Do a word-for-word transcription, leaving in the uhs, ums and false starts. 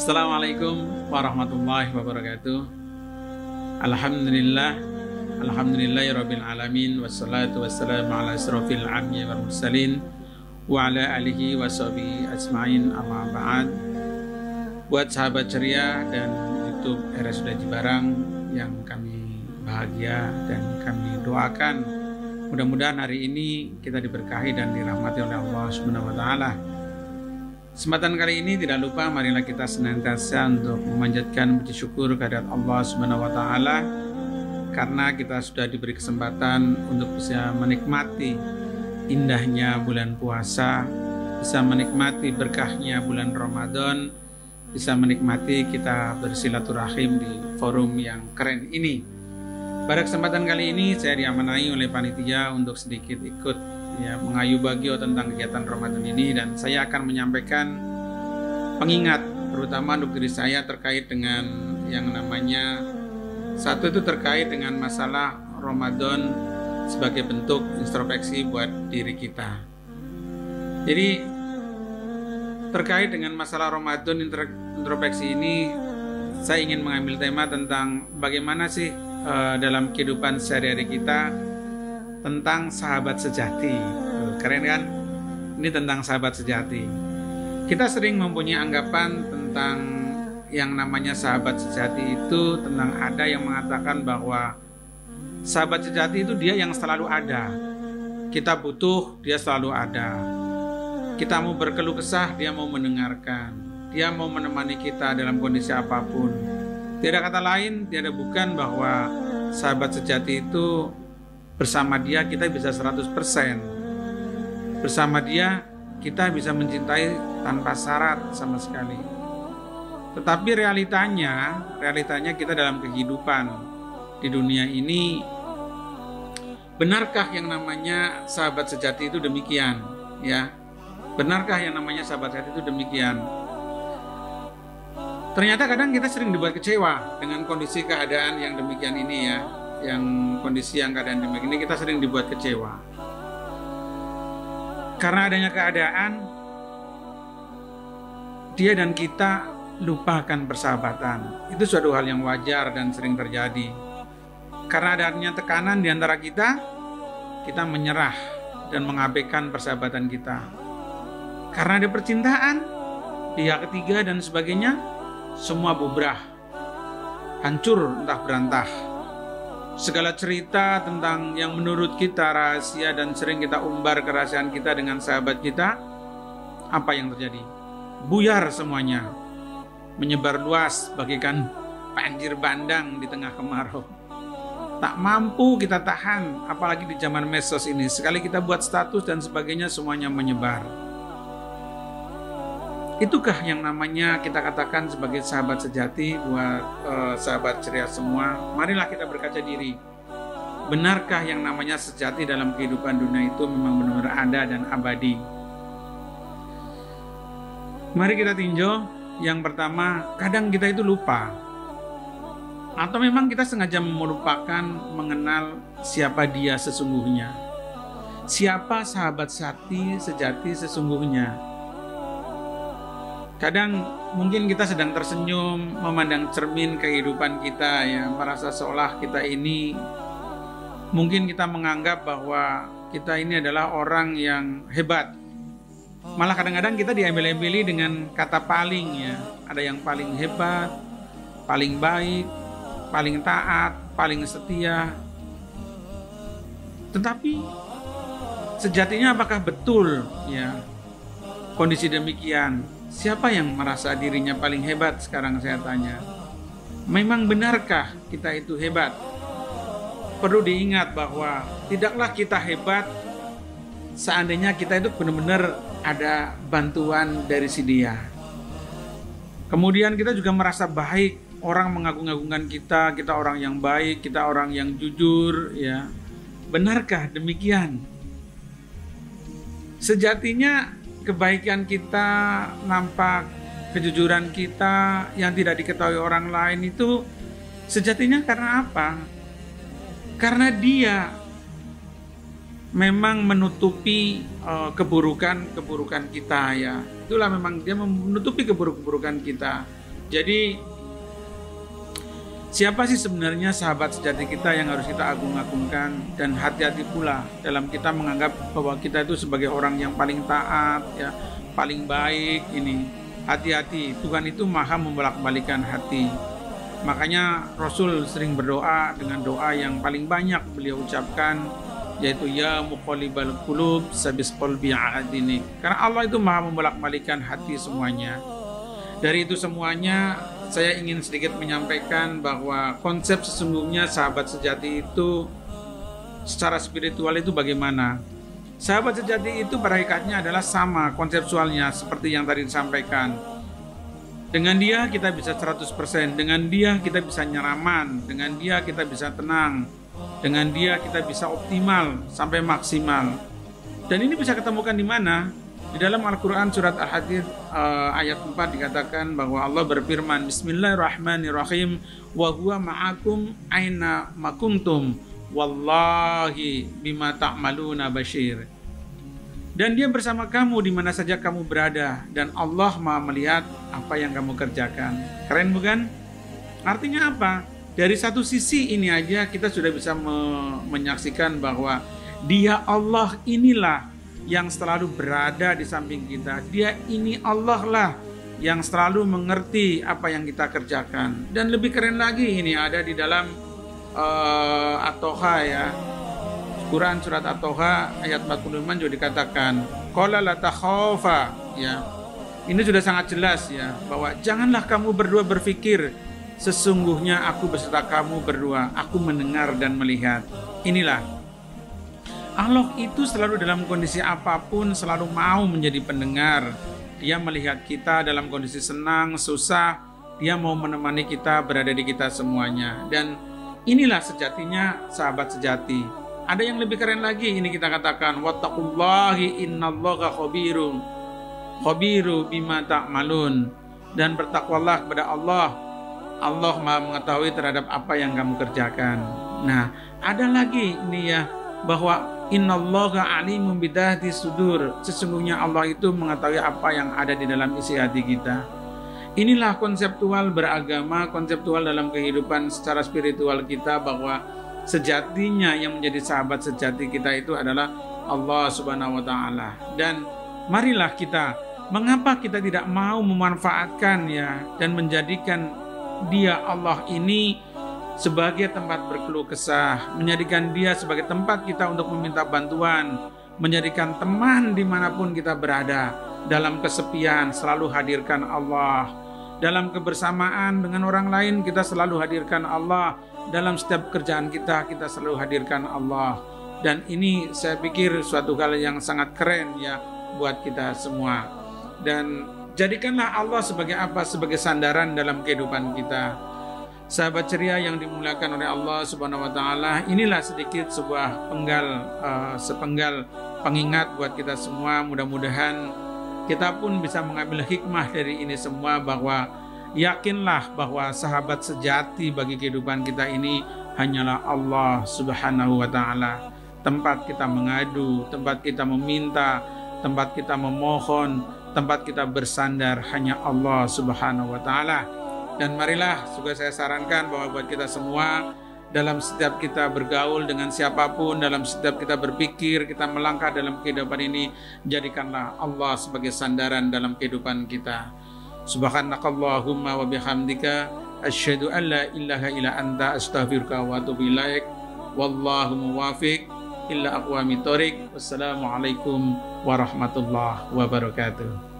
Assalamualaikum warahmatullahi wabarakatuh. Alhamdulillah, alhamdulillahirabbil alamin, wassalatu wassalamu ala asrofil anbiya'i wal mursalin wa ala alihi washabihi ajmain, amma ba'd. Buat sahabat ceria dan YouTube R S U D Cibarang yang kami bahagia dan kami doakan, mudah-mudahan hari ini kita diberkahi dan dirahmati oleh Allah Subhanahu wa taala. Kesempatan kali ini tidak lupa marilah kita senantiasa untuk memanjatkan puji syukur kehadirat Allah Subhanahu wa taala karena kita sudah diberi kesempatan untuk bisa menikmati indahnya bulan puasa, bisa menikmati berkahnya bulan Ramadan, bisa menikmati kita bersilaturahim di forum yang keren ini. Pada kesempatan kali ini saya diamanai oleh panitia untuk sedikit ikut ya mengayu bagio tentang kegiatan Ramadan ini, dan saya akan menyampaikan pengingat terutama untuk diri saya terkait dengan yang namanya, satu itu terkait dengan masalah Ramadan sebagai bentuk introspeksi buat diri kita. Jadi terkait dengan masalah Ramadan introspeksi ini, saya ingin mengambil tema tentang bagaimana sih uh, dalam kehidupan sehari-hari kita tentang sahabat sejati. Keren kan? Ini tentang sahabat sejati. Kita sering mempunyai anggapan tentang yang namanya sahabat sejati itu, tentang ada yang mengatakan bahwa sahabat sejati itu dia yang selalu ada. Kita butuh, dia selalu ada. Kita mau berkeluh kesah, dia mau mendengarkan. Dia mau menemani kita dalam kondisi apapun. Tiada kata lain, tiada bukan bahwa sahabat sejati itu bersama dia kita bisa seratus persen. Bersama dia kita bisa mencintai tanpa syarat sama sekali. Tetapi realitanya, realitanya kita dalam kehidupan di dunia ini, benarkah yang namanya sahabat sejati itu demikian? Ya, benarkah yang namanya sahabat sejati itu demikian? Ternyata kadang kita sering dibuat kecewa dengan kondisi keadaan yang demikian ini ya. Yang kondisi yang keadaan demikian ini kita sering dibuat kecewa karena adanya keadaan dia dan kita lupakan persahabatan. Itu suatu hal yang wajar dan sering terjadi karena adanya tekanan di antara kita, kita menyerah dan mengabaikan persahabatan kita karena ada percintaan, pihak ketiga dan sebagainya, semua bubrah, hancur entah berantah. Segala cerita tentang yang menurut kita rahasia dan sering kita umbar kerahasiaan kita dengan sahabat kita, apa yang terjadi? Buyar semuanya, menyebar luas bagaikan banjir bandang di tengah kemarau. Tak mampu kita tahan, apalagi di zaman medsos ini. Sekali kita buat status dan sebagainya, semuanya menyebar. Itukah yang namanya kita katakan sebagai sahabat sejati buat uh, sahabat ceria semua? Marilah kita berkaca diri. Benarkah yang namanya sejati dalam kehidupan dunia itu memang benar-benar ada dan abadi? Mari kita tinjau. Yang pertama, kadang kita itu lupa. Atau memang kita sengaja melupakan mengenal siapa dia sesungguhnya. Siapa sahabat sejati sejati sesungguhnya? Kadang mungkin kita sedang tersenyum memandang cermin kehidupan kita ya, merasa seolah kita ini, mungkin kita menganggap bahwa kita ini adalah orang yang hebat. Malah kadang-kadang kita diambil-ambil dengan kata paling ya. Ada yang paling hebat, paling baik, paling taat, paling setia. Tetapi sejatinya apakah betul ya kondisi demikian? Siapa yang merasa dirinya paling hebat sekarang saya tanya? Memang benarkah kita itu hebat? Perlu diingat bahwa tidaklah kita hebat seandainya kita itu benar-benar ada bantuan dari si dia. Kemudian kita juga merasa baik, orang mengagung-agungkan kita, kita orang yang baik, kita orang yang jujur ya. Benarkah demikian? Sejatinya kebaikan kita nampak, kejujuran kita yang tidak diketahui orang lain itu sejatinya karena apa? Karena dia memang menutupi uh, keburukan-keburukan kita ya. Itulah memang dia menutupi keburukan-keburukan kita. Jadi siapa sih sebenarnya sahabat sejati kita yang harus kita agung-agungkan, dan hati-hati pula dalam kita menganggap bahwa kita itu sebagai orang yang paling taat, ya, paling baik. Ini hati-hati, Tuhan itu maha membolak-balikan hati. Makanya Rasul sering berdoa dengan doa yang paling banyak beliau ucapkan, yaitu ya muqallibal qulub sabis qalbi ala dinik. Karena Allah itu maha membolak-balikan hati semuanya. Dari itu semuanya, saya ingin sedikit menyampaikan bahwa konsep sesungguhnya sahabat sejati itu secara spiritual itu bagaimana. Sahabat sejati itu pada hakikatnya adalah sama konseptualnya seperti yang tadi disampaikan. Dengan dia kita bisa seratus persen, dengan dia kita bisa nyaman, dengan dia kita bisa tenang, dengan dia kita bisa optimal sampai maksimal. Dan ini bisa ketemukan di mana? Di dalam Al-Quran surat Al-Hadid uh, ayat empat dikatakan bahwa Allah berfirman, Bismillahirrahmanirrahim, wa huwa ma'akum aina makuntum wallahi bima ta'maluna basyir. Dan dia bersama kamu di mana saja kamu berada, dan Allah maha melihat apa yang kamu kerjakan. Keren bukan? Artinya apa? Dari satu sisi ini aja kita sudah bisa me- menyaksikan bahwa dia Allah inilah yang selalu berada di samping kita. Dia ini Allah lah yang selalu mengerti apa yang kita kerjakan. Dan lebih keren lagi, ini ada di dalam uh, At-Toha, ya, Quran surat At-Toha ayat empat puluh lima juga dikatakan qala la takhafa, ya. Ini sudah sangat jelas, ya, bahwa janganlah kamu berdua berpikir, sesungguhnya aku beserta kamu berdua, aku mendengar dan melihat. Inilah Allah itu selalu dalam kondisi apapun selalu mau menjadi pendengar. Dia melihat kita dalam kondisi senang, susah, dia mau menemani kita, berada di kita semuanya. Dan inilah sejatinya sahabat sejati. Ada yang lebih keren lagi, ini kita katakan wattaqullahi innallaha khabirum khabiru bima ta'malun. Dan bertakwalah kepada Allah. Allah maha mengetahui terhadap apa yang kamu kerjakan. Nah, ada lagi ini, ya, bahwa innallaha alimun bidhati sudur. Sesungguhnya Allah itu mengetahui apa yang ada di dalam isi hati kita. Inilah konseptual beragama, konseptual dalam kehidupan secara spiritual kita, bahwa sejatinya yang menjadi sahabat sejati kita itu adalah Allah Subhanahu wa taala. Dan marilah kita, mengapa kita tidak mau memanfaatkan, ya, dan menjadikan dia Allah ini sebagai tempat berkeluh kesah, menjadikan dia sebagai tempat kita untuk meminta bantuan, menjadikan teman dimanapun kita berada. Dalam kesepian selalu hadirkan Allah, dalam kebersamaan dengan orang lain kita selalu hadirkan Allah, dalam setiap kerjaan kita kita selalu hadirkan Allah. Dan ini saya pikir suatu hal yang sangat keren, ya, buat kita semua. Dan jadikanlah Allah sebagai apa? Sebagai sandaran dalam kehidupan kita. Sahabat ceria yang dimuliakan oleh Allah Subhanahu wa taala, inilah sedikit sebuah penggal uh, sepenggal pengingat buat kita semua. Mudah-mudahan kita pun bisa mengambil hikmah dari ini semua, bahwa yakinlah bahwa sahabat sejati bagi kehidupan kita ini hanyalah Allah Subhanahu wa taala. Tempat kita mengadu, tempat kita meminta, tempat kita memohon, tempat kita bersandar hanya Allah Subhanahu wa taala. Dan marilah juga saya sarankan bahwa buat kita semua, dalam setiap kita bergaul dengan siapapun, dalam setiap kita berpikir, kita melangkah dalam kehidupan ini, jadikanlah Allah sebagai sandaran dalam kehidupan kita. Subhanakallahumma wa bihamdika asyhadu an la ilaha illa anta astaghfiruka wa atubu ilaik. Wallahu muwaffiq illa aqwamit thoriq. Wassalamualaikum warahmatullahi wabarakatuh.